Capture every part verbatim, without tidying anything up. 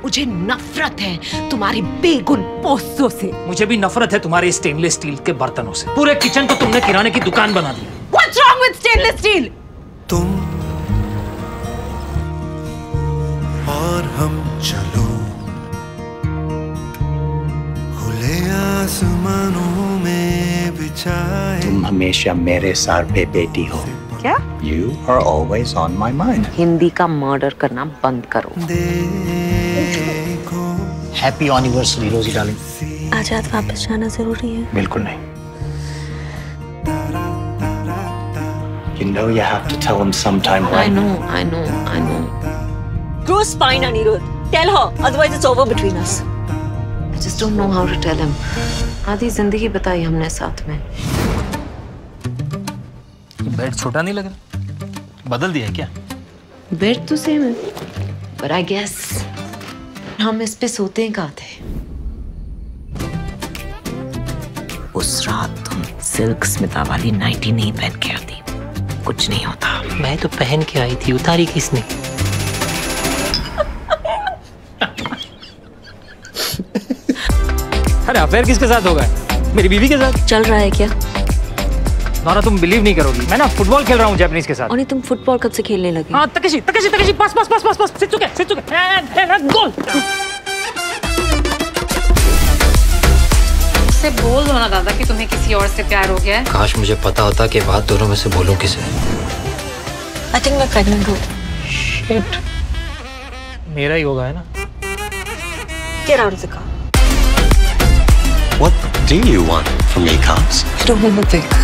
मुझे नफरत है तुम्हारी बेगुन पोस्तों से। मुझे भी नफरत है तुम्हारे स्टेनलेस स्टील के बर्तनों से। पूरे किचन को तुमने किराने की दुकान बना दिया। What's wrong with stainless steel? तुम और हम चलो खुले आसमानों में बिछाए। तुम हमेशा मेरे सर पे बेटी हो। क्या? You are always on my mind. Hindi का मर्डर करना बंद करो। Happy anniversary, Rosie darling. आज रात वापस जाना जरूरी है? बिल्कुल नहीं। You know you have to tell him sometime, right? I know, I know, I know. Grow spine, Anirudh. Tell her, otherwise it's over between us. I just don't know how to tell him. आधी जिंदगी बताई हमने साथ में। Bed छोटा नहीं लग रहा? बदल दिया है क्या? बेड तो सेम है, but I guess हम इस पे सोते हैं कहाँ थे? उस रात तुम सिल्क स्मिता वाली नाइटी नहीं पहन के आती, कुछ नहीं होता। मैं तो पहन के आई थी, उतारी किसने? अरे अफेयर किसके साथ होगा? मेरी बीवी के साथ। चल रहा है क्या? नोरा तुम बिलीव नहीं करोगी, मैं ना फुटबॉल खेल रहा हूँ जापानीज के साथ। और नहीं, तुम फुटबॉल कब से खेलने लगे? हाँ Takeshi Takeshi Takeshi pass pass pass pass pass सिट चुके सिट चुके एंड एंड गोल। से बोल दो ना दादा कि तुम्हें किसी और से प्यार हो गया है। काश मुझे पता होता कि बात दोनों में से बोलूं किसे। I think मैं प्रेग्नेंट हूँ। शिट, मेरा ही होगा है ना? Get out of the car. What do you want from me, Cops? I don't want to think.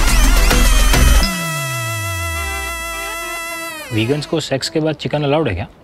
Vegans को सेक्स के बाद चिकन अलाउड है क्या?